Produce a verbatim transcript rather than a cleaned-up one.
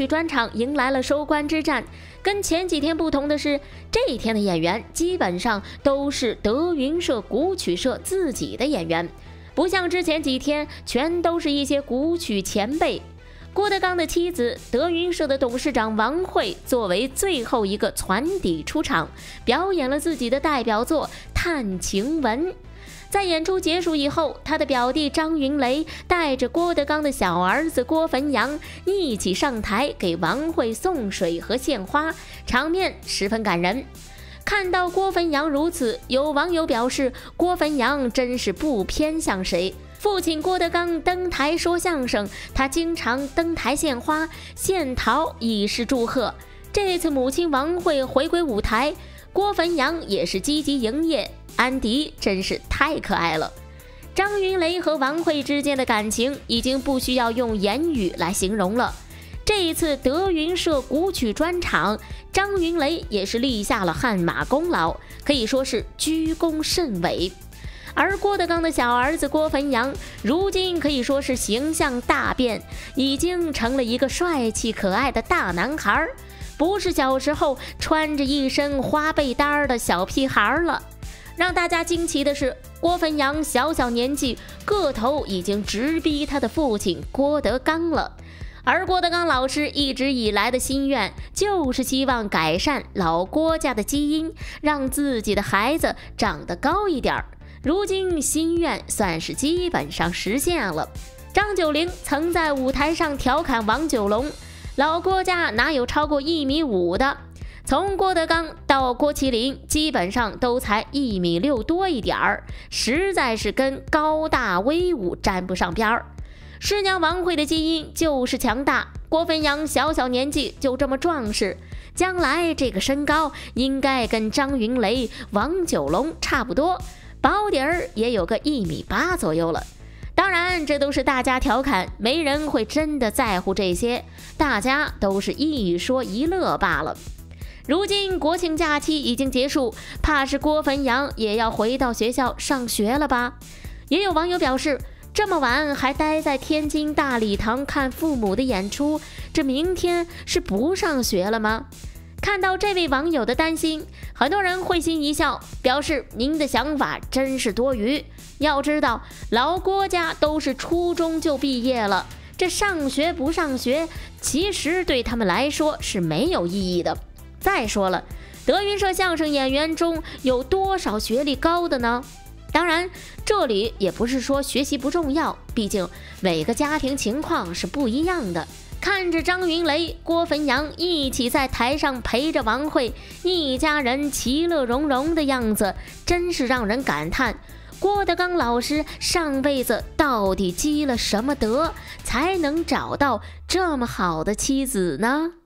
曲专场迎来了收官之战。跟前几天不同的是，这一天的演员基本上都是德云社古曲社自己的演员，不像之前几天全都是一些古曲前辈。郭德纲的妻子德云社的董事长王慧作为最后一个传底出场，表演了自己的代表作《探晴文》。在演出结束以后，他的表弟张云雷带着郭德纲的小儿子郭汾阳一起上台给王慧送水和献花，场面十分感人。看到郭汾阳如此，有网友表示郭汾阳真是不偏向谁。父亲郭德纲登台说相声，他经常登台献花献桃以示祝贺。这次母亲王慧回归舞台，郭汾阳也是积极营业，安迪真是太可爱了。张云雷和王慧之间的感情已经不需要用言语来形容了。这一次德云社古曲专场，张云雷也是立下了汗马功劳，可以说是居功甚伟。而郭德纲的小儿子郭汾阳如今可以说是形象大变，已经成了一个帅气可爱的大男孩，不是小时候穿着一身花被单的小屁孩了。让大家惊奇的是，郭汾阳小小年纪个头已经直逼他的父亲郭德纲了。而郭德纲老师一直以来的心愿就是希望改善老郭家的基因，让自己的孩子长得高一点。如今心愿算是基本上实现了。张九龄曾在舞台上调侃王九龙，老郭家哪有超过一米五的，从郭德纲到郭麒麟基本上都才一米六多一点儿，实在是跟高大威武沾不上边儿。师娘王慧的基因就是强大，郭汾阳小小年纪就这么壮实，将来这个身高应该跟张云雷、王九龙差不多，保底儿也有个一米八左右了。当然这都是大家调侃，没人会真的在乎这些，大家都是一说一乐罢了。如今国庆假期已经结束，怕是郭汾阳也要回到学校上学了吧。也有网友表示，这么晚还待在天津大礼堂看父母的演出，这明天是不上学了吗？看到这位网友的担心，很多人会心一笑，表示您的想法真是多余。要知道老郭家都是初中就毕业了，这上学不上学其实对他们来说是没有意义的。再说了，德云社相声演员中有多少学历高的呢？当然这里也不是说学习不重要，毕竟每个家庭情况是不一样的。看着张云雷、郭汾阳一起在台上陪着王慧，一家人其乐融融的样子，真是让人感叹郭德纲老师上辈子到底积了什么德，才能找到这么好的妻子呢？